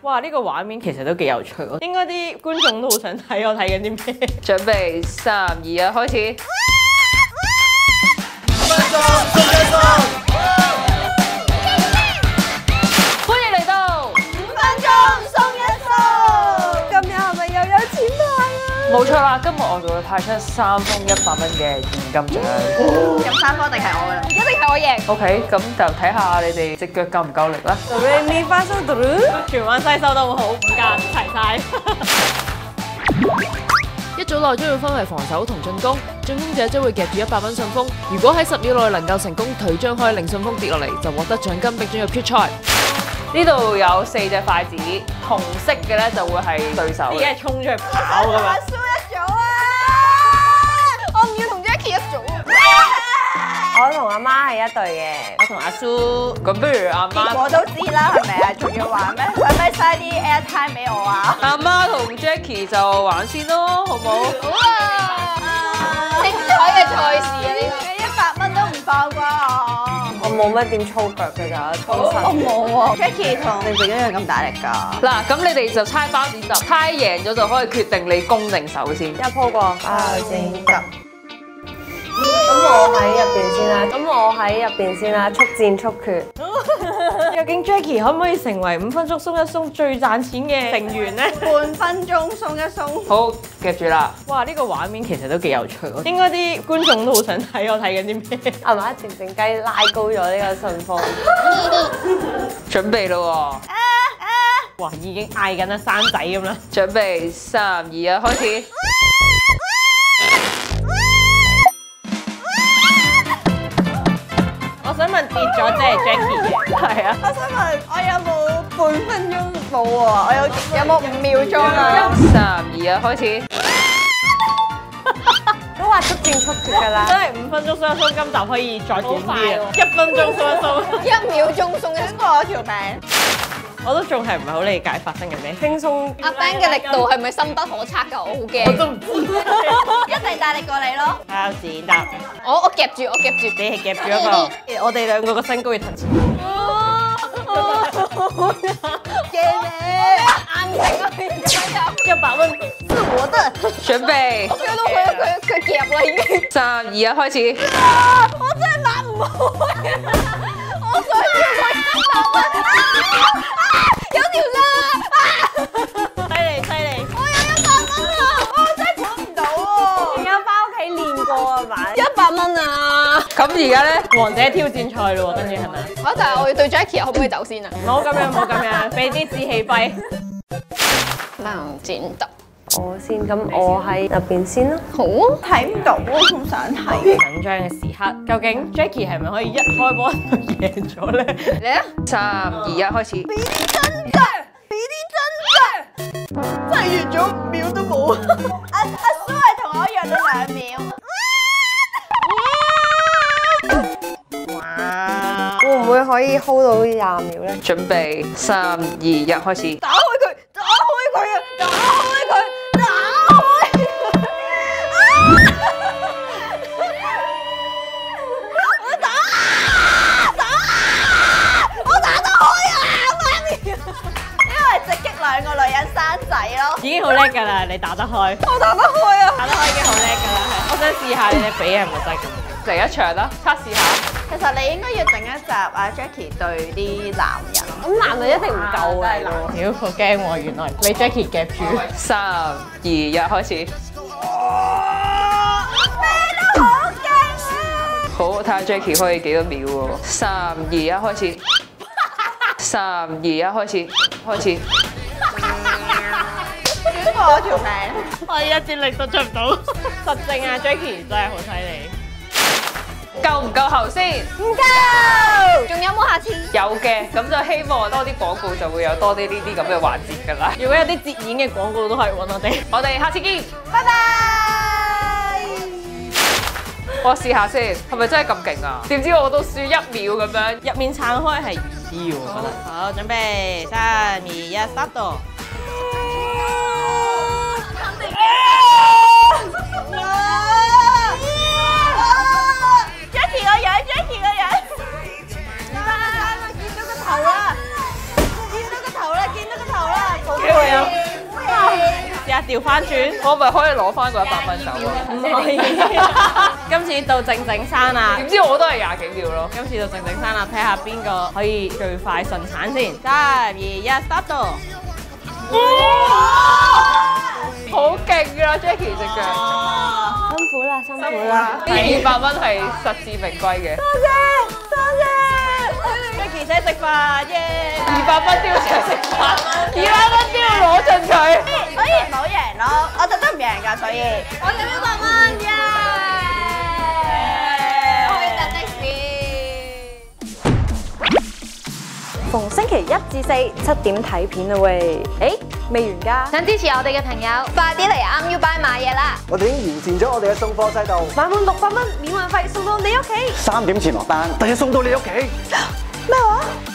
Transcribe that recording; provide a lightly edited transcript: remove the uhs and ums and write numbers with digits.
哇！呢個畫面其實都幾有趣喎，應該啲觀眾都好想睇我睇緊啲咩。 準備3、2、1，開始。歡迎嚟到 5分鐘送一送，今日係咪又有錢派啊？ 冇錯啦，今日我就會派出3封100蚊嘅現金獎。 咁3科定係我㗎啦，一定係我贏。 OK，咁就睇下你哋隻腳夠唔夠力啦。 咪花生嘟嚕，全灣西收得好好，5間齊晒。 一組內將會分為防守同進攻，進攻者將會夾住100蚊信封。如果喺10秒內能夠成功腿張開令信封跌落嚟，就獲得獎金並進入決賽。 呢度有4隻筷子，紅色嘅咧就會係對手而家係衝出去跑咁樣。 阿蘇一組啊！我唔要同 Jackie 一組啊！ 我同阿媽係一對嘅， 我同阿蘇， 咁不如阿媽我都知啦，係咪啊？仲要玩咩？使唔使嘥啲 airtime 俾我啊？ 阿媽同 Jackie 就玩先咯，好唔好？ 好啊！精彩嘅賽事啊！呢個100蚊都唔放過我。 我冇乜點操腳嘅咋，操我身。 冇喎，Jackie 同你哋一樣咁大力㗎。 嗱，咁你哋就猜包剪揼，猜贏咗就可以決定你攻定守先。 一鋪過包剪揼。咁我喺入邊先啦，速戰速決。 究竟 Jackie 可唔可以成為5分鐘鬆一鬆最賺錢嘅成員呢？ 半分鐘鬆一鬆。 好，夾住啦。 哇！呢個畫面其實都幾有趣喎，應該啲觀眾都好想睇我睇緊啲咩。 係咪？靜靜雞拉高咗呢個信封。 準備咯哇！已經嗌緊啦，生仔咁啦。 喎，準備3、2、1，開始。 我想問跌咗即係 Jackie 嘅，係啊。 我想問，我有冇半分鐘冇喎？我有冇5秒鐘啊？ 3、2、1，開始。 都話速戰速決㗎啦。 真係5分鐘鬆一鬆，今集可以再短啲啊！1分鐘鬆一鬆， 1秒鐘鬆一過我條命。 我都仲係唔係好理解發生緊咩？ 輕鬆。 阿 Ben 嘅力度係咪深不可測㗎？我好我驚。 都唔知。 一定大力過你咯。 包剪揼， 我夾住，我夾住。 你係夾住一個，我哋兩個個身高要騰前。 驚你！硬淨啊！邊有 100蚊， 是我的。 準備我 feel 到佢夾啦已經。 3、2、1，開始。 我真係攬唔開啊！我想要佢100蚊。有條啦！ 犀利犀利！ 我有100蚊啊！我真係估唔到喎。 而家翻屋企練過啊嘛。 100蚊啊！ 咁而家咧， 王者挑戰賽咯喎，跟住係咪？ 但係我要對 Jackie 可唔可以走先啊？ 唔好咁樣，唔好咁樣，俾啲志氣幣。 包剪揼。 我先，咁我喺入邊先啦。 好睇唔到啊，好想睇。 緊張嘅時刻，究竟 Jackie 係咪可以一開波就贏咗咧？ 嚟啊！ 3、2、1，開始。 俾啲真嘅，俾啲真嘅，真係完咗5秒都冇。阿蘇係同我約咗2秒。 哇！ 會唔會可以 hold 到20秒咧？ 準備3、2、1，開始。 打開佢，打開佢啊！打開佢，打開佢！我打得開啊，媽咪！因為直擊2個女人生仔咯。 已經好叻㗎啦，你打得開， 我打得開啊！ 打得開已經好叻㗎啦，係。我想試下你哋比係咪真係咁？ 嚟一場啦，測試下。 其實你應該要整一集阿 Jackie 對啲男人。 咁男女一定唔夠嘅。 屌，好驚喎！原來你 Jackie 夾住。 3、2、1，開始。 咩都好勁啊！ 好，睇下 Jackie 可以幾多秒喎。3、2、1，開始。3、2、1，開始。開始。 短過我條命。 我一啲力都出唔到，實證啊 Jackie 真係好犀利。 夠唔夠喉先？ 唔夠，仲有冇下次？ 有嘅，咁就希望多啲廣告就會有多啲呢啲咁嘅環節㗎啦。 如果有啲節演嘅廣告都可以揾我哋。 我哋下次見。 拜拜。 我試下先，係咪真係咁勁啊？點知我都輸1秒咁樣。 入面撐開係易啲喎，我覺得。好，準備3、2、1，start 到。Jackie 個樣，Jackie 個樣。 見到個頭啦！見到個頭啦！見到個頭啦！ 調翻轉， 我咪可以攞翻嗰100分走啊？ 唔可以。今次到靜靜生啦， 點知我都係20幾秒咯。 今次到靜靜生啦，睇下邊個可以最快順產先。3、2、1 ，start 到！ 好勁啊 Jackie 隻腳！ 辛苦啦，辛苦啦。 呢200蚊係實至名歸嘅。 多謝 Jackie 姐食飯耶 ！200蚊都要請食飯，200蚊都要攞進佢。 所以唔好贏咯，我特登唔贏㗎，所以我有100蚊耶！可以搭的士。 逢星期1至4 7點睇片啦喂。誒，未完㗎。 想支持我哋嘅朋友，快啲嚟啱 U Buy 買嘢啦！ 我哋已經完善咗我哋嘅送貨制度， 買滿600蚊免運費送到你屋企。 3點前落單，第日送到你屋企。 咩話？